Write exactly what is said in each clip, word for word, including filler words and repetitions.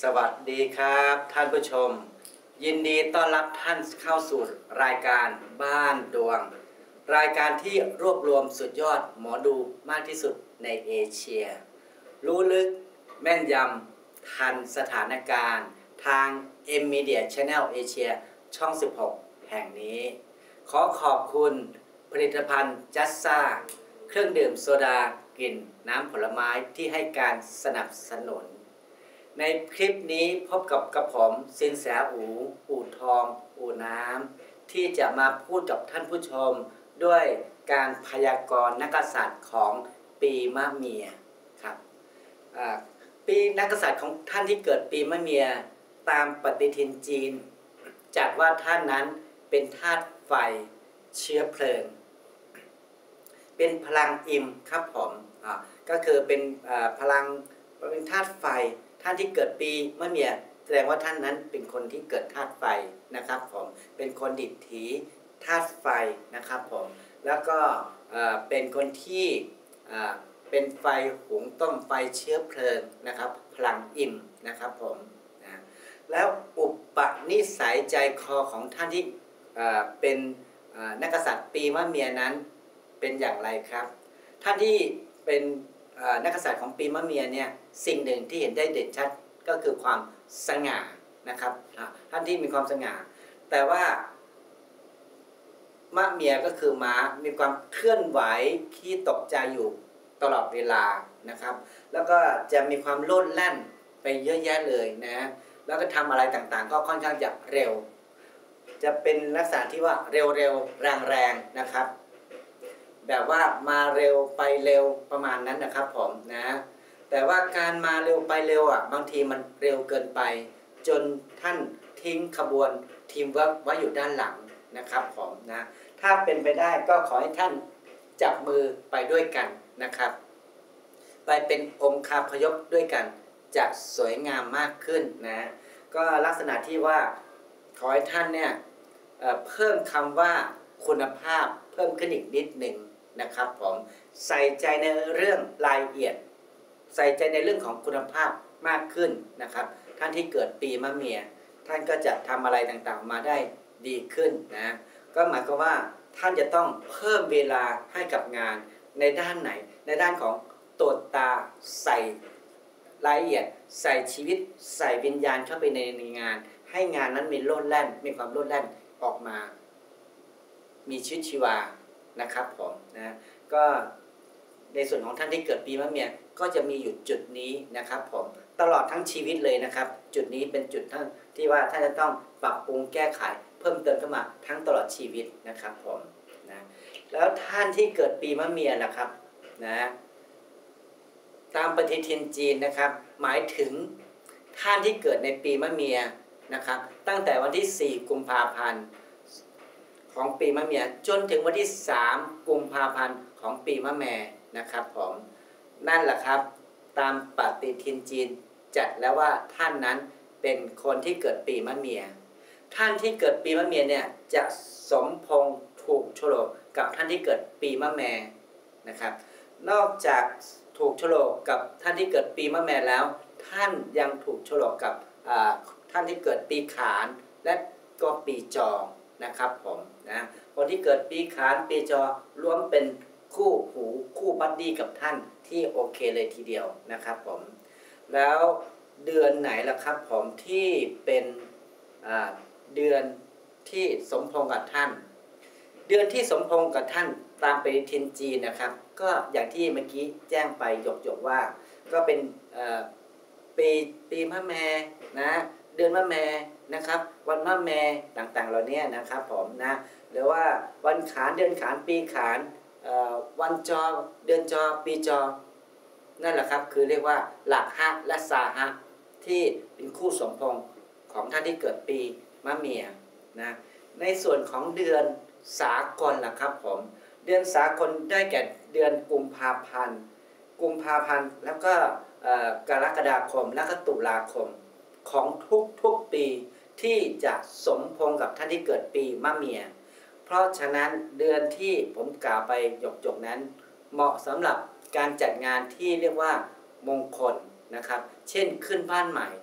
วัสดีครับท่านผู้ชมยินดีต้อนรับท่านเข้าสู่รายการบ้านดวงรายการที่รวบรวมสุดยอดหมอดูมากที่สุดในเอเชียรู้ลึกแม่นยำทันสถานการณ์ทาง M Media Channel Asia ช่องสิบหกแห่งนี้ขอขอบคุณผลิตภัณฑ์จัสซ่าเครื่องดื่มโซดากลิ่นน้ำผลไม้ที่ให้การสนับสนุนในคลิปนี้พบกับกระผมสินแสอูอู่ทองอู่น้ำที่จะมาพูดกับท่านผู้ชมด้วยการพยากรณ์นักกษัตริย์ของปีมะเมียครับปีนักกษัตริย์ของท่านที่เกิดปีมะเมียตามปฏิทินจีนจัดว่าท่านนั้นเป็นธาตุไฟเชื้อเพลิงเป็นพลังอิมครับผมก็คือเป็นพลังเป็นธาตุไฟท่านที่เกิดปีมะเมียแสดงว่าท่านนั้นเป็นคนที่เกิดธาตุไฟนะครับผมเป็นคนดิบถีธาตุไฟนะครับผมแล้วก็เป็นคนที่เป็นไฟหุงต้มไฟเชื้อเพลิงนะครับพลังอิมนะครับผมนะแล้วอุปนิสัยใจคอของท่านที่เป็นนักกษัตริย์ปีมะเมียนั้นเป็นอย่างไรครับท่านที่เป็นนักกษัตริย์ของปีมะเมียเนี่ยสิ่งหนึ่งที่เห็นได้เด่นชัดก็คือความสง่านะครับท่านที่มีความสง่าแต่ว่ามะเมียก็คือม้ามีความเคลื่อนไหวที่ตกใจอยู่ตลอดเวลานะครับแล้วก็จะมีความโลดแล่นไปเยอะแยะเลยนะแล้วก็ทำอะไรต่างๆก็ค่อนข้างจะเร็วจะเป็นลักษณะที่ว่าเร็วๆแรงๆนะครับแบบว่ามาเร็วไปเร็วประมาณนั้นนะครับผมนะแต่ว่าการมาเร็วไปเร็วอ่ะบางทีมันเร็วเกินไปจนท่านทิ้งขบวนทีมเวิร์คไว้อยู่ด้านหลังนะครับผมนะถ้าเป็นไปได้ก็ขอให้ท่านจับมือไปด้วยกันนะครับไปเป็นองค์คาพยพด้วยกันจะสวยงามมากขึ้นนะก็ลักษณะที่ว่าขอให้ท่านเนี่ยเอ่อเพิ่มคำว่าคุณภาพเพิ่มขึ้นอีกนิดหนึ่งนะครับผมใส่ใจในเรื่องรายละเอียดใส่ใจในเรื่องของคุณภาพมากขึ้นนะครับท่านที่เกิดปีมะเมียท่านก็จะทำอะไรต่างๆมาได้ดีขึ้นนะก็หมายความว่าท่านจะต้องเพิ่มเวลาให้กับงานในด้านไหนในด้านของตรวจตาใส่รายละเอียดใส่ชีวิตใส่วิญญาณเข้าไปในงานให้งานนั้นมีโลดแล่นมีความโลดแล่นออกมามีชีวิตชีวานะครับผมนะก็ในส่วนของท่านที่เกิดปีมะเมียก็จะมีอยู่จุดนี้นะครับผมตลอดทั้งชีวิตเลยนะครับจุดนี้เป็นจุดท่านที่ว่าท่านจะต้องปรับปรุงแก้ไขเพิ่มเติมเข้ามาทั้งตลอดชีวิตนะครับผมนะแล้วท่านที่เกิดปีมะเมียนะครับนะตามปฏิทินจีนนะครับหมายถึงท่านที่เกิดในปีมะเมียนะครับตั้งแต่วันที่สี่กุมภาพันธ์ของปีมะเมียจนถึงวันที่สามกุมภาพันธ์ของปีมะแม่นะครับผมนั่นแหละครับตามปฏิทินจีนจัดแล้วว่าท่านนั้นเป็นคนที่เกิดปีมะเมียท่านที่เกิดปีมะเมียเนี่ยจะสมพงษ์ถูกโฉลกกับท่านที่เกิดปีมะแม่นะครับนอกจากถูกโฉลกกับท่านที่เกิดปีมะแม่แล้วท่านยังถูกโฉลกกับท่านที่เกิดปีขานและก็ปีจอนะครับผมนะคนที่เกิดปีขานปีจอรวมเป็นคู่หูคู่บัดดี้กับท่านที่โอเคเลยทีเดียวนะครับผมแล้วเดือนไหนล่ะครับผมที่เป็นเดือนที่สมพงษ์กับท่านเดือนที่สมพงษ์กับท่านตามปฏิทินจีนนะครับก็อย่างที่เมื่อกี้แจ้งไปหยกๆว่าก็เป็นปีปีมะแม่นะเดือนมะแม่นะครับวันมะแม่ต่างๆเหล่านี้นะครับผมนะหรือว่าวันขานเดือนขานปีขานวันจอเดือนจอปีจอนั่นแหละครับคือเรียกว่าหลักฮะและซาฮะที่เป็นคู่สมพงษ์ของท่านที่เกิดปีมะเมียนะในส่วนของเดือนสากลล่ะครับผมเดือนสากลได้แก่เดือนกุมภาพันธ์กุมภาพันธ์แล้วก็กรกฎาคมและก็ตุลาคมของทุกๆปีที่จะสมพงษ์กับท่านที่เกิดปีมะเมียเพราะฉะนั้นเดือนที่ผมกล่าวไปหยกๆนั้นเหมาะสำหรับการจัดงานที่เรียกว่ามงคลนะครับเช่นขึ้นบ้านใหม่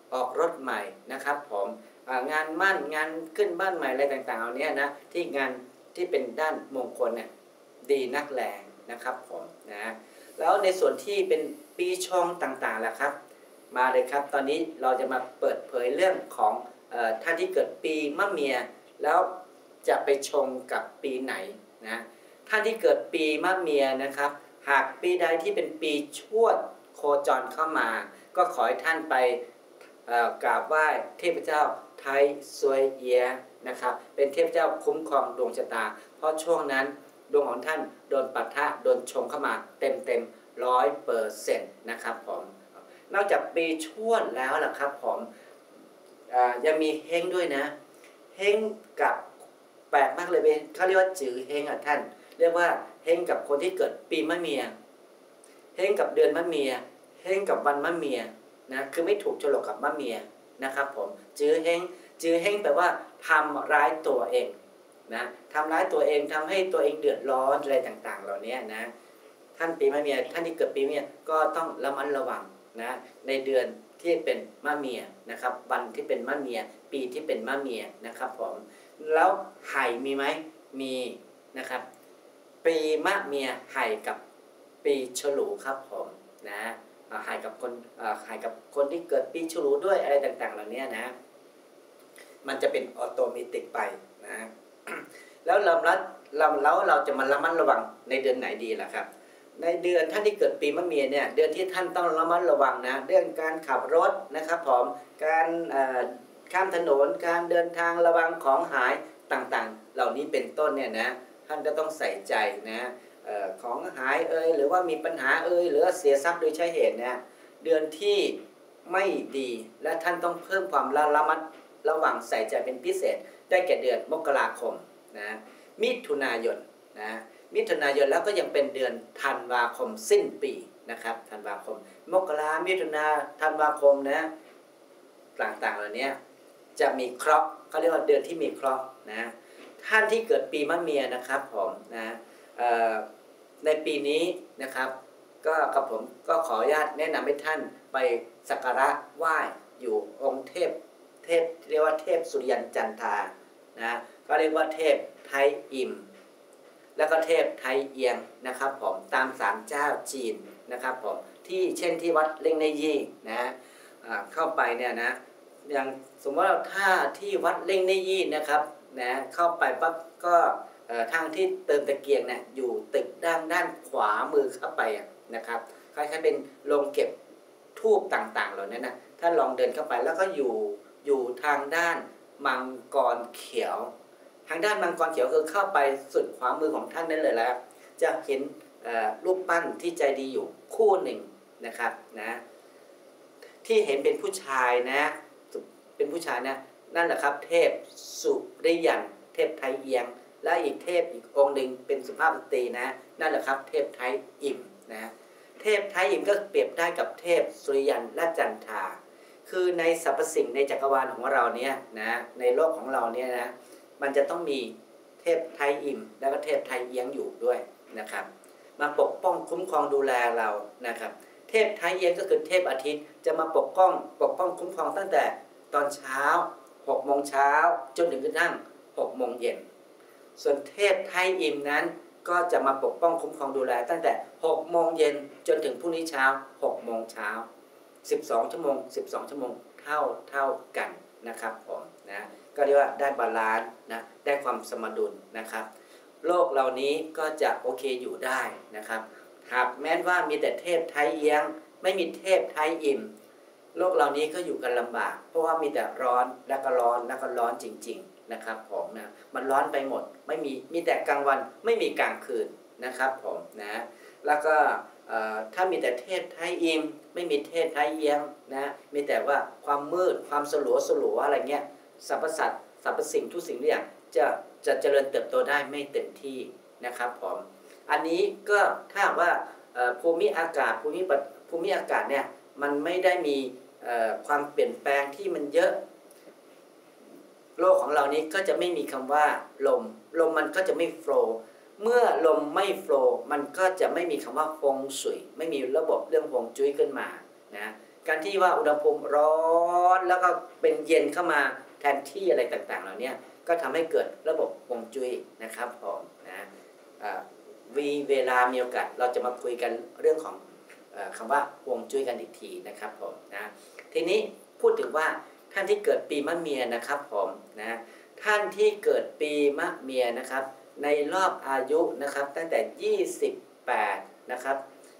ออกรถใหม่นะครับผมงานมั่นงานขึ้นบ้านใหม่อะไรต่างๆเอาเนี้ยนะที่งานที่เป็นด้านมงคลเนี่ยดีนักแลนะครับผมนะแล้วในส่วนที่เป็นปีชงต่างๆล่ะครับมาเลยครับตอนนี้เราจะมาเปิดเผยเรื่องของเอ่อท่านที่เกิดปีมะเมียแล้วจะไปชงกับปีไหนนะท่านที่เกิดปีมะเมียนะครับหากปีใดที่เป็นปีชวดโคจรเข้ามาก็ขอให้ท่านไปกราบไหว้เทพเจ้าไทซวยเอียนะครับเป็นเทพเจ้าคุ้มครองดวงชะตาเพราะช่วงนั้นดวงของท่านโดนปะทะโดนชงเข้ามาเต็มเต็มร้อยเปอร์เซ็นต์นะครับผมนอกจากปีชวดแล้วล่ะครับผมยังมีเฮงด้วยนะเฮงกับแปลกมากเลยเขาเรียกว่าจือเฮงอ่ะท่านเรียกว่าเฮงกับคนที่เกิดปีมะเมียเฮงกับเดือนมะเมียเฮงกับวันมะเมียนะคือไม่ถูกโฉลกกับมะเมียนะครับผมจือเฮงจือเฮงแปลว่าทำร้ายตัวเองนะทำร้ายตัวเองทำให้ตัวเองเดือดร้อนอะไรต่างๆเหล่านี้นะท่านปีมะเมียท่านที่เกิดปีมะเมียก็ต้องระมัดระวังนะในเดือนที่เป็นมะเมียนะครับวันที่เป็นมะเมียปีที่เป็นมะเมียนะครับผมแล้วไห่มีไหมมีนะครับปีมะเมียไห่กับปีฉลูครับผมนะไห่กับคนไห่กับคนที่เกิดปีฉลูด้วยอะไรต่างๆเหล่านี้นะมันจะเป็นออโตเมติกไปนะแล้วเราเราแล้วเราจะมาระมัดระวังในเดือนไหนดีล่ะครับในเดือนท่านที่เกิดปีมะเมียเนี่ยเดือนที่ท่านต้องระมัดระวังนะเรื่องการขับรถนะครับผมการข้ามถนนการเดินทางระวังของหายต่างๆเหล่านี้เป็นต้นเนี่ยนะท่านจะต้องใส่ใจนะของหายเอ่ยหรือว่ามีปัญหาเอ่ยหรือเสียทรัพย์โดยใช้เหตุเนี่ยเดือนที่ไม่ดีและท่านต้องเพิ่มความระมัดระวังใส่ใจเป็นพิเศษได้แก่เดือนมกราคมนะมิถุนายนนะมิถุนายนแล้วก็ยังเป็นเดือนธันวาคมสิ้นปีนะครับธันวาคมมกรามิถุนาธันวาคมนะต่างๆเหล่านี้จะมีเคราะห์เขาเรียกว่าเดือนที่มีเคราะห์นะท่านที่เกิดปีมะเมียนะครับผมนะในปีนี้นะครับก็กับผมก็ขออนุญาตแนะนำให้ท่านไปสักการะไหว้อยู่องค์เทพเทพเรียกว่าเทพสุริยันจันทรานะก็เรียกว่าเทพไทยอิมแล้วก็เทพไทยเอียงนะครับผมตามศาลเจ้าจีนนะครับผมที่เช่นที่วัดเล่งในยี่นะเข้าไปเนี่ยนะอย่างสมมติว่าถ้าที่วัดเล่งในยี่นะครับนะเข้าไปปั๊บก็ทางที่เติมตะเกียงเนี่ยอยู่ตึกด้านด้านขวามือเข้าไปนะครับคล้ายๆเป็นโรงเก็บทูบต่างๆเหล่านั้นนะถ้าลองเดินเข้าไปแล้วก็อยู่อยู่ทางด้านมังกรเขียวทางด้านมังกรเขียวคือเข้าไปสุดขวามือของท่านนั่นเลยแล้วจะเห็นรูปปั้นที่ใจดีอยู่คู่หนึ่งนะครับนะที่เห็นเป็นผู้ชายนะเป็นผู้ชายนะนั่นแหละครับเทพสุริยันเทพไทยเอียงและอีกเทพอีกองค์หนึ่งเป็นสุภาพสตรีนะนั่นแหละครับเทพไทยอิมนะเทพไทยอิมก็เปรียบได้กับเทพสุริยันและจันทราคือในสรรพสิ่งในจักรวาลของเราเนี่ยนะในโลกของเราเนี่ยนะมันจะต้องมีเทพไทยอิมแล้วก็เทพไทยเอียงอยู่ด้วยนะครับมาปกป้องคุ้มครองดูแลเรานะครับเทพไทยเอียงก็คือเทพอาทิตย์จะมาปกป้องปกป้องคุ้มครองตั้งแต่ตอนเช้าหกโมงเช้าจนถึงกระทั่งหกโมงเย็นส่วนเทพไทยอิมนั้นก็จะมาปกป้องคุ้มครองดูแลตั้งแต่หกโมงเย็นจนถึงพรุ่งนี้เช้าหกโมงเช้าสิบสองชั่วโมงสิบสองชั่วโมงเท่าเท่ากันนะครับผมนะก็เรียกว่าได้บาลานซ์นะได้ความสมดุลนะครับโลกเหล่านี้ก็จะโอเคอยู่ได้นะครับหากแม้ว่ามีแต่เทพไทยเอียงไม่มีเทพไทยอิมโลกเหล่านี้ก็อยู่กันลำบากเพราะว่ามีแต่ร้อนแล้วก็ร้อนแล้วก็ร้อนจริงๆนะครับผมนะมันร้อนไปหมดไม่มีมีแต่กลางวันไม่มีกลางคืนนะครับผมนะแล้วก็ถ้ามีแต่เทพไทยอิมไม่มีเทพไทยเอียงนะมีแต่ว่าความมืดความสลัวสลัวอะไรเงี้ยสรรพสัตว์สรรพสิ่งทุกสิ่งทุกอย่างจะจะเจริญเติบโตได้ไม่เต็มที่นะครับผมอันนี้ก็ถ้าว่าภูมิอากาศภูมิภูมิอากาศเนี่ยมันไม่ได้มีความเปลี่ยนแปลงที่มันเยอะโลกของเรานี้ก็จะไม่มีคำว่าลมลมมันก็จะไม่โฟลว์เมื่อลมไม่โฟลว์มันก็จะไม่มีคำว่าฟงสุยไม่มีระบบเรื่องฮวงจุ้ยขึ้นมานะการที่ว่าอุณหภูมิร้อนแล้วก็เป็นเย็นเข้ามาแทนที่อะไรต่างๆเหล่านี้ก็ทำให้เกิดระบบฮวงจุ้ยนะครับผมนะวีเวลามีโอกาสเราจะมาคุยกันเรื่องของเอ่อคำว่าฮวงจุ้ยกันอีกทีนะครับผมนะทีนี้พูดถึงว่าท่านที่เกิดปีมะเมียนะครับผมนะท่านที่เกิดปีมะเมียนะครับในรอบอายุนะครับตั้งแต่ยี่สิบแปดนะครับ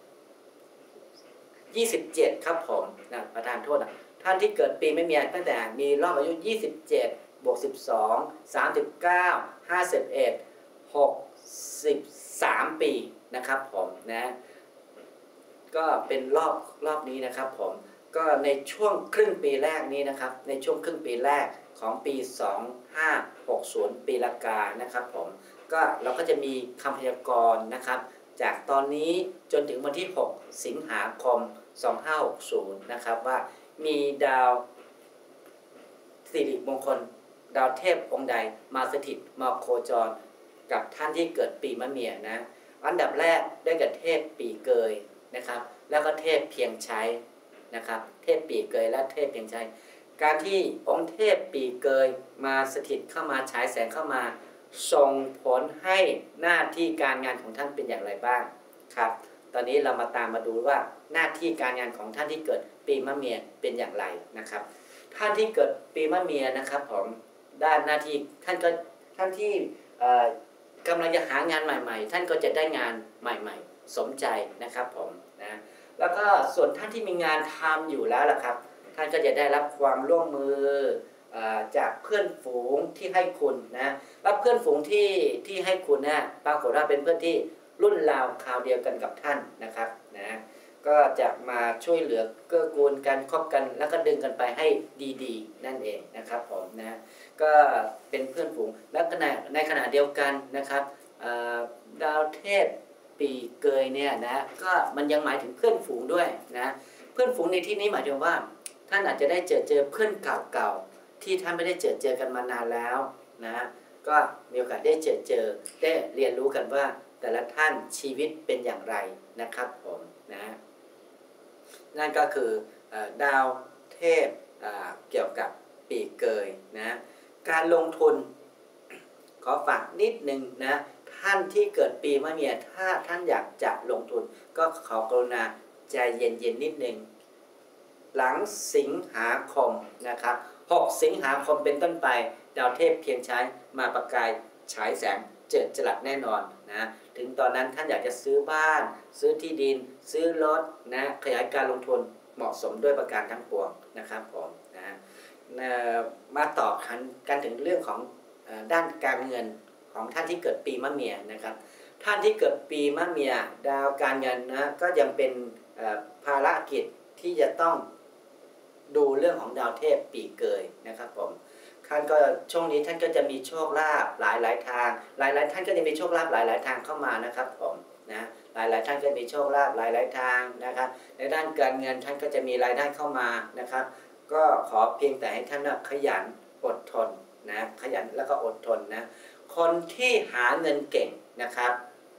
ยี่สิบเจ็ดครับผมนะประธานโทษนะท่านที่เกิดปีมะเมียตั้งแต่มีรอบอายุยี่สิบเจ็ดบวกสิบสอง สามสิบเก้า ห้าสิบเอ็ด หกสิบสามปีนะครับผมนะก็เป็นรอบรอบนี้นะครับผมก็ในช่วงครึ่งปีแรกนี้นะครับในช่วงครึ่งปีแรกของปีสองพันห้าร้อยหกสิบปีละกานะครับผมก็เราก็จะมีคำพยากรณ์นะครับจากตอนนี้จนถึงวันที่หกสิงหาคมสองพันห้าร้อยหกสิบนะครับว่ามีดาวสิริมงคลดาวเทพองค์ใดมาสถิตมาโคจรกับท่านที่เกิดปีมะเมียนะอันดับแรกได้กับเทพปีเกยนะครับแล้วก็เทพเพียงใช้นะครับเทพปีเกยและเทพเพียงใช้การที่องค์เทพปีเกยมาสถิตเข้ามาฉายแสงเข้ามาส่งผลให้หน้าที่การงานของท่านเป็นอย่างไรบ้างครับตอนนี้เรามาตามมาดูว่าหน้าที่การงานของท่านที่เกิดปีมะเมียเป็นอย่างไรนะครับท่านที่เกิดปีมะเมียนะครับผมด้านหน้าที่ท่านก็ท่านที่กำลังจะหางานใหม่ๆท่านก็จะได้งานใหม่ๆสมใจนะครับผมนะแล้วก็ส่วนท่านที่มีงานทำอยู่แล้วล่ะครับท่านก็จะได้รับความร่วมมือจากเพื่อนฝูงที่ให้คุณนะแล้วเพื่อนฝูงที่ที่ให้คุณนะปรากฏว่าเป็นเพื่อนที่รุ่นราวคราวเดียวกันกับท่านนะครับนะก็จะมาช่วยเหลือเกื้อกูลกันคบกันแล้วก็ดึงกันไปให้ดีๆนั่นเองนะครับผมนะก็เป็นเพื่อนฝูงและในในขณะเดียวกันนะครับดาวเทพปีเกยเนี่ยนะก็มันยังหมายถึงเพื่อนฝูงด้วยนะเพื่อนฝูงในที่นี้หมายถึงว่าท่านอาจจะได้เจอเจอเพื่อนเก่าๆที่ท่านไม่ได้เจอเจอกันมานานแล้วนะก็มีโอกาสได้เจอเจอได้เรียนรู้กันว่าแต่ละท่านชีวิตเป็นอย่างไรนะครับผมนะนั่นก็คือดาวเทพเกี่ยวกับปีเกยนะการลงทุนขอฝากนิดนึงนะท่านที่เกิดปีมะเมียถ้าท่านอยากจะลงทุนก็ขอกรุณาใจเย็นๆนิดนึงหลังสิงหาคมนะครับหกสิงหาคมเป็นต้นไปดาวเทพเพียงใช้มาประกายฉายแสงเจิดจรัสแน่นอนนะถึงตอนนั้นท่านอยากจะซื้อบ้านซื้อที่ดินซื้อรถนะขยายการลงทุนเหมาะสมด้วยประการทั้งปวงนะครับผมนะมาต่อกันถึงเรื่องของด้านการเงินของท่านที่เกิดปีมะเมียนะครับท่านที่เกิดปีมะเมียดาวการเงินนะก็ยังเป็นภารกิจที่จะต้องดูเรื่องของดาวเทพปีเกยนะครับผมท่านก็ช่วงนี้ท่านก็จะมีโชคลาภหลายหลายทางหลายหลายท่านก็จะมีโชคลาภหลายหลายทางเข้ามานะครับผมนะหลายหลายท่านก็มีโชคลาภหลายหลายทางนะครับในด้านการเงินท่านก็จะมีรายได้เข้ามานะครับก็ขอเพียงแต่ให้ท่านขยันอดทนนะขยันแล้วก็อดทนนะคนที่หาเงินเก่งนะครับ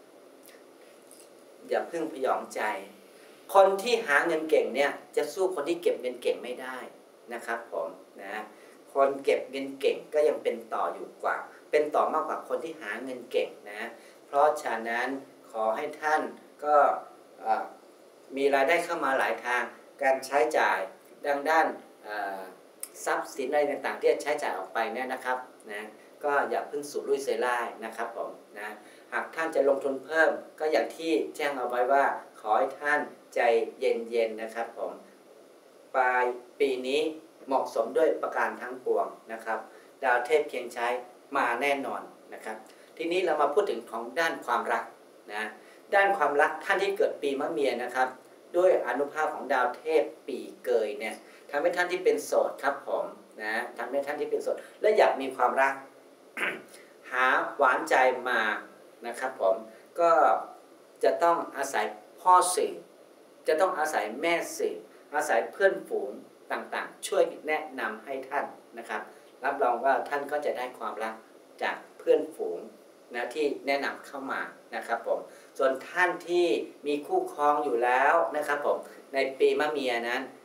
อย่าเพิ่งพยองใจคนที่หาเงินเก่งเนี่ยจะสู้คนที่เก็บเงินเก่งไม่ได้นะครับผมนะคนเก็บเงินเก่งก็ยังเป็นต่ออยู่กว่าเป็นต่อมากกว่าคนที่หาเงินเก่งนะเพราะฉะนั้นขอให้ท่านก็มีรายได้เข้ามาหลายทางการใช้จ่ายดังด้านทรัพย์สินอะไรต่างๆที่จะใช้จ่ายออกไปเนี่ยนะครับนะก็อย่าเพิ่งสูบรุ่ยเซร่ายนะครับผมนะหากท่านจะลงทุนเพิ่มก็อย่างที่แจ้งเอาไว้ว่าขอให้ท่านใจเย็นๆนะครับผมปลายปีนี้เหมาะสมด้วยประการทั้งปวงนะครับดาวเทพเพียงใช้มาแน่นอนนะครับทีนี้เรามาพูดถึงของด้านความรักนะด้านความรักท่านที่เกิดปีมะเมียนะครับด้วยอนุภาพของดาวเทพปีเกยเนี่ยทำให้ท่านที่เป็นโสดครับผมนะทำให้ท่านที่เป็นโสดและอยากมีความรัก หาหวานใจมานะครับผมก็จะต้องอาศัยพ่อสื่อจะต้องอาศัยแม่สื่ออาศัยเพื่อนฝูงต่างๆช่วยแนะนำให้ท่านนะครับรับรองว่าท่านก็จะได้ความรักจากเพื่อนฝูงนะที่แนะนำเข้ามานะครับผมส่วนท่านที่มีคู่ครองอยู่แล้วนะครับผมในปีมะเมียนั้น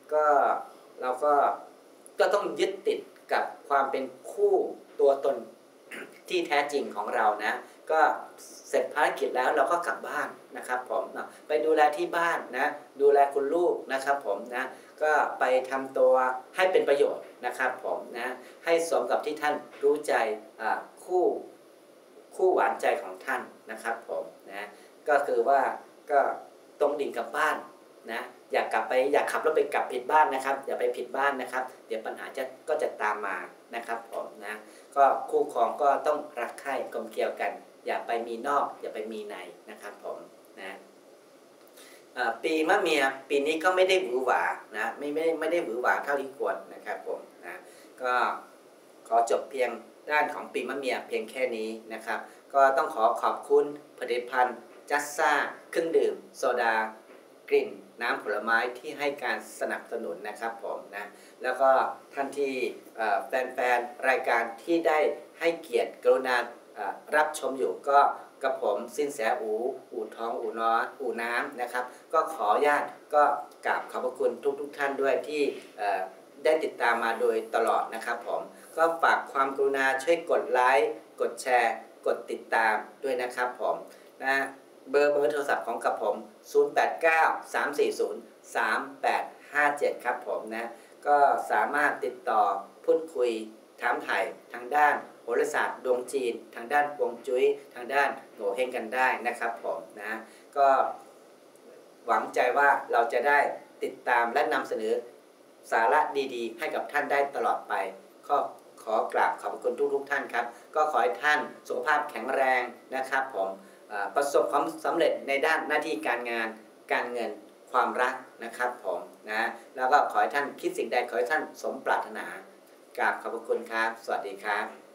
ก็เราก็ก็ต้องยึดติดกับความเป็นคู่ตัวตนที่แท้จริงของเรานะก็เสร็จภารกิจแล้วเราก็กลับบ้านนะครับผมไปดูแลที่บ้านนะดูแลคุณลูกนะครับผมนะก็ไปทำตัวให้เป็นประโยชน์นะครับผมนะให้สมกับที่ท่านรู้ใจคู่คู่หวานใจของท่านนะครับผมนะก็คือว่าก็ตรงดิ่งกับบ้านนะอยากกลับไปอยากขับรถไปกลับผิดบ้านนะครับอย่าไปผิดบ้านนะครับเดี๋ยวปัญหาจะก็จะตามมานะครับผมนะก็คู่ครองก็ต้องรักใคร่กลมเกลียวกันอย่าไปมีนอกอย่าไปมีในนะครับผมนะปีมะเมียปีนี้ก็ไม่ได้หวือหวานะไม่ไม่ไม่ได้หวือหวาเท่าที่ควรนะครับผมนะก็ขอจบเพียงด้านของปีมะเมียเพียงแค่นี้นะครับก็ต้องขอขอบคุณผลิตภัณฑ์จัสซ่าเครื่องดื่มโซดากลิ่นน้ำผลไม้ที่ให้การสนับสนุนนะครับผมนะแล้วก็ท่านที่แฟนๆรายการที่ได้ให้เกียรติกรุณารับชมอยู่ก็กับผมสินแสอูอูทองอูน้ออูน้ำนะครับก็ขออนุญาตก็กราบขอบพระคุณทุกๆ ท่านด้วยที่ได้ติดตามมาโดยตลอดนะครับผมก็ฝากความกรุณาช่วยกดไลค์กดแชร์กดติดตามด้วยนะครับผมนะเบอร์เบอร์โทรศัพท์ของกับผมศูนย์ แปด เก้า สาม สี่ ศูนย์ สาม แปด ห้า เจ็ดครับผมนะก็สามารถติดต่อพูดคุยถามไถ่ทางด้านโหราศาสตร์ดวงจีนทางด้านฮวงจุ้ยทางด้านโง่เฮงกันได้นะครับผมนะก็หวังใจว่าเราจะได้ติดตามและนำเสนอสาระดีๆให้กับท่านได้ตลอดไปก็ขอกราบขอบคุณทุกๆท่านครับก็ขอให้ท่านสุขภาพแข็งแรงนะครับผมประสบความสำเร็จในด้านหน้าที่การงานการเงินความรักนะครับผมนะแล้วก็ขอให้ท่านคิดสิ่งใดขอให้ท่านสมปรารถนากราบขอบคุณครับสวัสดีครับ